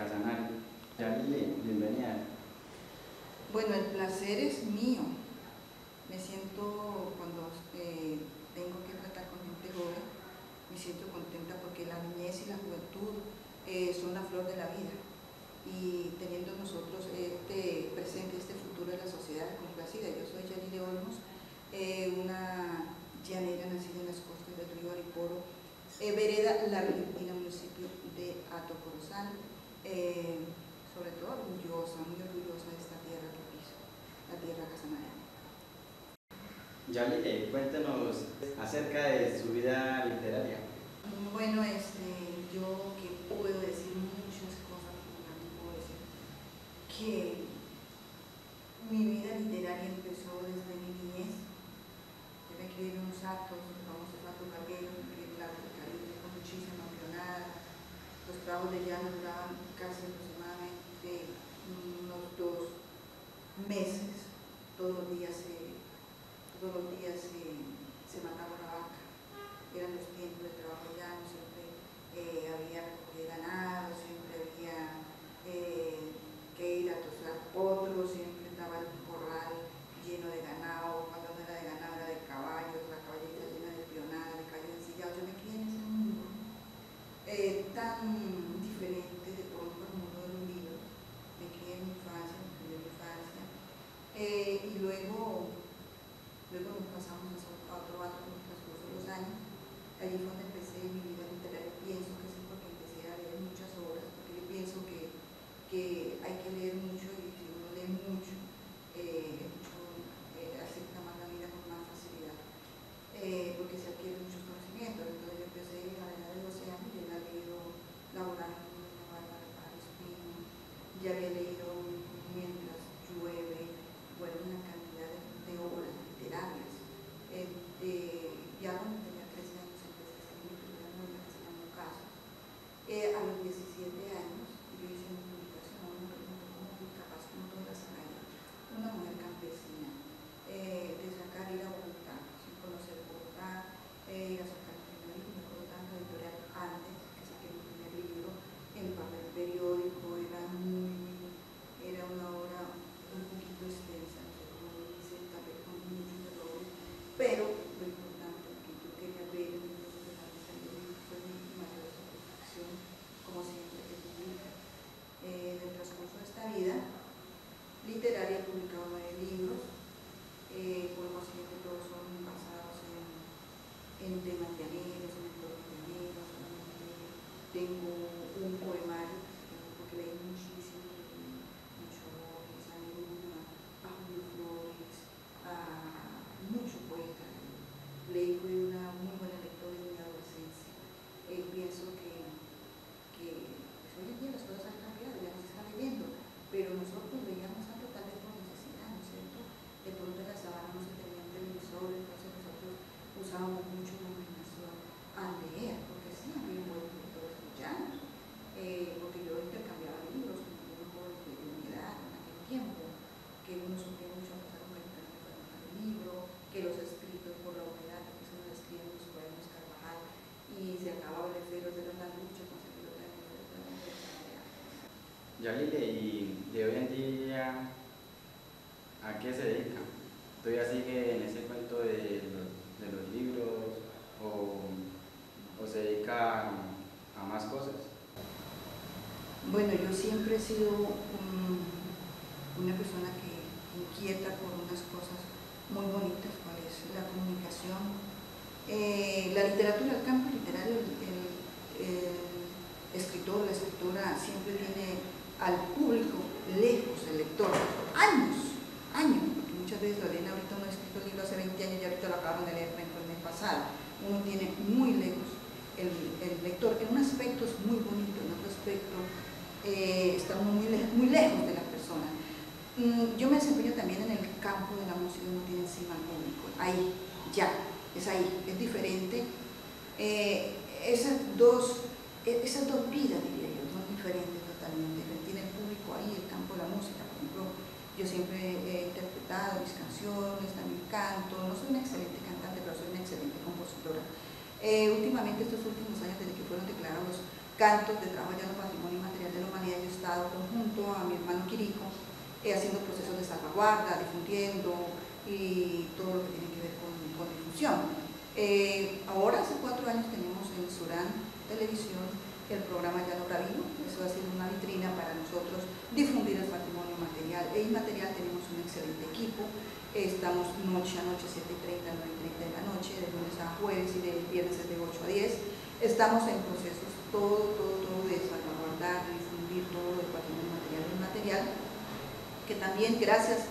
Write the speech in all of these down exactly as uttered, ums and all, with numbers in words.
Casanare. Yalile, bienvenida. Bueno, el placer es mío. Me siento, cuando eh, tengo que tratar con gente joven, me siento contenta porque la niñez y la juventud eh, son la flor de la vida. Y teniendo nosotros este presente, este futuro de la sociedad complacida. Yo soy Yalile Olmos, eh, una llanera nacida en las costas del río Ariporo, eh, vereda La Argentina, municipio de Hato Corozal, eh, sobre todo orgullosa, muy orgullosa de esta tierra que piso, la tierra casanare. Yalile, cuéntenos acerca de su vida literaria. Bueno, este, yo que puedo decir muchas cosas, puedo decir que mi vida literaria empezó desde mi niñez. Yo me crié en unos actos, vamos a Pato Carguero, me crié en Plata del Caribe con muchísima avionada. Los trabajos de llano duraban casi aproximadamente unos dos meses. Todos los días se, todos los días se, se mataba una vaca. Eran los tiempos de trabajo llano, siempre eh, había recogida ganado, siempre había eh, que ir a tosar potros, siempre estaba el corral lleno de ganado, cuando no era de ganado era de caballos, la caballita llena de pionada, de caballos ensillados. Yo me crié en ese mundo eh, tan diferente de pronto al mundo de los libros. Me crié en mi infancia, me crié en mi infancia, eh, y luego, luego nos pasamos a otro barrio con el transcurso de los años. Allí fue donde empecé mi vida literaria. Pienso que sí, porque empecé a leer muchas obras, porque yo pienso que, que hay que leer mucho, y si uno lee mucho, eh, mucho eh, acepta más la vida con más facilidad, eh, porque se adquieren muchos conocimientos. Entonces yo empecé a la edad de doce años, ya había leído La Vorágine de Bárbara Paz Espino, ya había leído Mientras Llueve, bueno, una cantidad de, de obras literarias. Eh, eh, ya cuando tenía trece años empecé a escribir mi primera novela que se llamó Casos. Eh, a los diecisiete años yo hice una publicación, una pregunta muy capaz como toda la Sanaya, una mujer campesina, eh, de sacar ir a Bogotá, sin conocer Bogotá, eh, ir a sacar el primer libro. Me acuerdo tanto editorial antes, que saqué mi primer libro en papel periódico, era muy, era una obra un poquito extensa, no sé cómo lo hice, tal vez con muchos errores, pero lo importante que yo quería ver en el libro de fue mi mayor satisfacción, como siempre que publica. Eh, en el transcurso de esta vida literaria he publicado nueve libros, eh, por lo siguiente todos son basados en, en temas llaneros, en entornos llaneros. Tengo un poemario, porque leí muchísimo, mucho a Neruda, a Julio Flores, a mucho poeta. Leí, fui una muy buena lectora en mi adolescencia. Eh, pienso que, que pues hoy en día las cosas han cambiado, ya no se está leyendo, pero nosotros leíamos tanto tal vez por necesidad, ¿no es cierto? De pronto en la sabana no se tenían televisores, entonces nosotros usábamos mucho la imaginación al leer, porque sí, había buenos lectores llanos, eh, porque yo intercambiaba libros con algunos jóvenes de mi edad en aquel tiempo, que uno sufría mucho a pasar un medicamento para el libro, que los escritos por la humedad, que se nos escriben los cuadernos Carvajal, y se acababa el efero de la lucha, conseguir otra vez. Yalile, y de hoy en día, ¿a qué se dedica? ¿Todavía sigue en ese cuento de los, de los libros o, o se dedica a, a más cosas? Bueno, yo siempre he sido um, una persona que inquieta por unas cosas muy bonitas, cual es la comunicación, eh, la literatura, el campo literario. El, el, el escritor, la escritora siempre tiene al público lejos, el lector, años, años, porque muchas veces lo leen ahorita, uno ha escrito el libro hace veinte años y ahorita lo acaban de leer el mes pasado. Uno tiene muy lejos el, el lector, en un aspecto es muy bonito, en otro aspecto eh, está muy, muy lejos de la persona. Mm, yo me desempeño también en el campo de la música, uno tiene encima al público, ahí, ya, es ahí, es diferente. Eh, esas, dos, esas dos vidas, diría yo, son diferentes totalmente. Tiene el público ahí, el campo de la música, por ejemplo, yo siempre he interpretado mis canciones, también canto, no soy una excelente cantante, pero soy una excelente compositora. Eh, últimamente, estos últimos años, desde que fueron declarados cantos de trabajo ya no patrimonio inmaterial de la humanidad, yo trabajado conjunto a mi hermano Quirico, eh, haciendo procesos de salvaguarda, difundiendo y todo lo que tiene que ver con, con difusión. Eh, ahora, hace cuatro años, tenemos en Surán Televisión el programa Llano Bravino. Eso ha sido una vitrina para nosotros difundir el patrimonio material e inmaterial. Tenemos un excelente equipo. Estamos noche a noche, siete y treinta, nueve y treinta de la noche, de lunes a jueves y de viernes de ocho a diez. Estamos en procesos todo, todo, todo de salvaguardar, de difundir todo el patrimonio material e inmaterial, que también gracias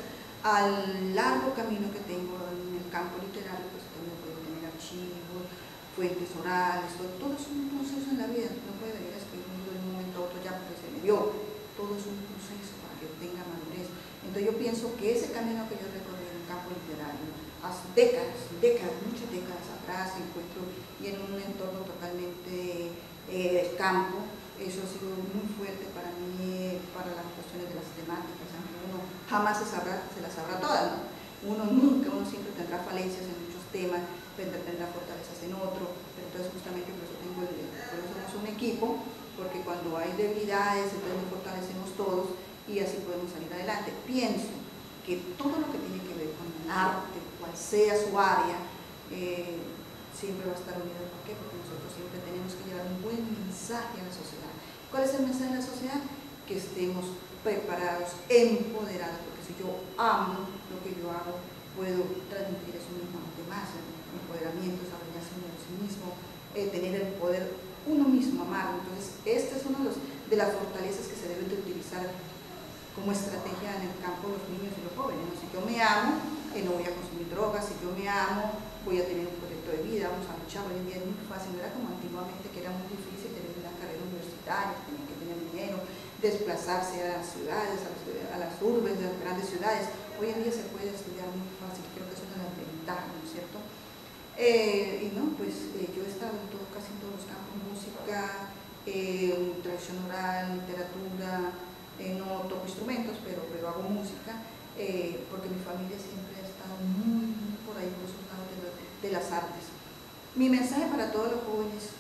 al largo camino que tengo en el campo literario, pues también puedo tener archivos, fuentes orales, todo, todo es un proceso en la vida. No puede venir a escribir un libro de un momento a otro ya porque se me dio. Todo es un proceso para que tenga madurez. Entonces yo pienso que ese camino que yo recorrí en el campo literario, hace décadas, décadas, muchas décadas atrás, encuentro y en un entorno totalmente eh, campo, eso ha sido muy fuerte para mí, para las cuestiones de las temáticas, aunque uno jamás se, sabrá, se las sabrá todas, ¿no? Uno nunca, uno siempre tendrá falencias en muchos temas, tendrá fortalezas en otro, pero entonces justamente por eso, tengo el, por eso somos un equipo, porque cuando hay debilidades, entonces nos fortalecemos todos y así podemos salir adelante. Pienso que todo lo que tiene que ver con el arte, cual sea su área, eh, siempre va a estar unido. ¿Por qué? Porque nosotros siempre tenemos que llevar un buen mensaje a la sociedad. ¿Cuál es el mensaje de la sociedad? Que estemos preparados, empoderados, porque si yo amo lo que yo hago, puedo transmitir eso mismo a los demás. Empoderamiento, desarrollarse uno de sí mismo, eh, tener el poder uno mismo, amar. Entonces, este es uno de, los, de las fortalezas que se deben de utilizar como estrategia en el campo de los niños y los jóvenes, ¿no? Si yo me amo, eh, no voy a consumir drogas. Si yo me amo, voy a tener un proyecto de vida, vamos a luchar. Hoy en día es muy fácil, no era como antiguamente, que era muy difícil tener una carrera universitaria, tener que tener dinero, desplazarse a las ciudades, a las, a las urbes, de las grandes ciudades. Hoy en día se puede estudiar muy fácil, creo que es una de las ventajas, ¿no es cierto? Eh, y no, pues eh, yo he estado en todo, casi en todos los campos: música, eh, tradición oral, literatura, eh, no toco instrumentos, pero, pero hago música, eh, porque mi familia siempre ha estado muy, muy por ahí, por esos lados de, de las artes. Mi mensaje para todos los jóvenes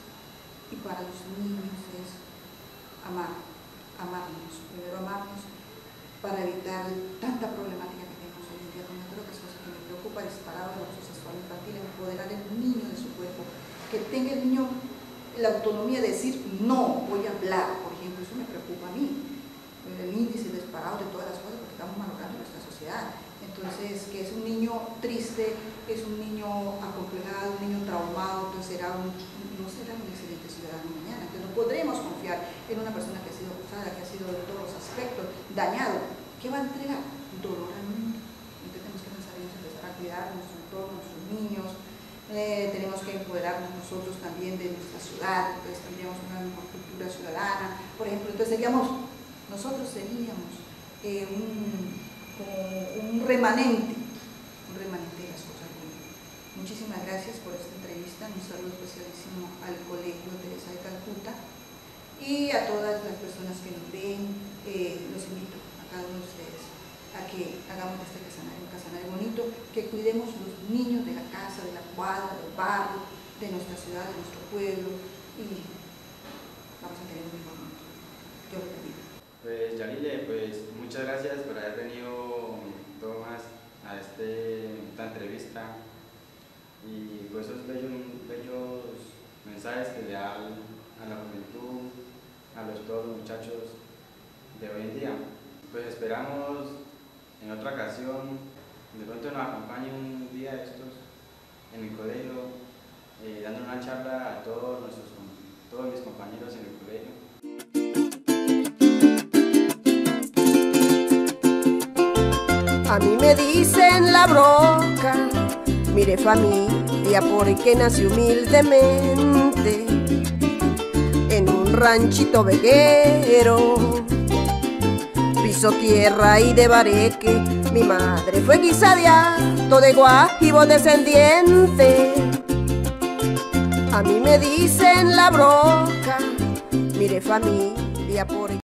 y para los niños es amar, amarnos, primero amarnos, para evitar tanta problemática que tenemos hoy en día con las drogas. Cosa que me preocupa, disparado el abuso sexual infantil, empoderar al niño de su cuerpo, que tenga el niño la autonomía de decir no, voy a hablar, por ejemplo. Eso me preocupa a mí, el índice disparado de todas las cosas, porque estamos malogrando nuestra sociedad. Entonces, que es un niño triste, es un niño acomplejado, un niño traumado, entonces será un, no será un excelente ciudadano mañana. Entonces no podremos confiar en una persona que ha sido abusada, que ha sido de todos los aspectos dañado. ¿Qué va a entregar? Dolor al mundo. Entonces tenemos que pensar en eso, empezar a cuidar nuestro entorno, nuestros niños. Eh, tenemos que empoderarnos nosotros también de nuestra ciudad. Entonces tendríamos una mejor cultura ciudadana, por ejemplo. Entonces seríamos, nosotros seríamos eh, un, como un remanente, un remanente de las cosas buenas. Muchísimas gracias por esta entrevista. Un saludo especialísimo al Colegio Teresa de Calcuta y a todas las personas que nos ven. Eh, los invito a cada uno de ustedes a que hagamos de este Casanario un Casanario bonito, que cuidemos los niños de la casa, de la cuadra, del barrio, de nuestra ciudad, de nuestro pueblo, y vamos a tener un mejor mundo. Yo lo bendiga. Pues Yanile, pues muchas gracias por haber venido, Tomás, a este, esta entrevista y por esos bellos, bellos mensajes que le da a la juventud, a los, todos los muchachos de hoy en día. Pues esperamos en otra ocasión, de pronto nos acompañe un día de estos en el colegio, eh, dando una charla a todos, nuestros, todos mis compañeros en el colegio. A mí me dicen la broca, mire familia, porque nací humildemente en un ranchito veguero, piso tierra y de bareque. Mi madre fue guisadiato de guajibo descendiente. A mí me dicen la broca, mire familia, porque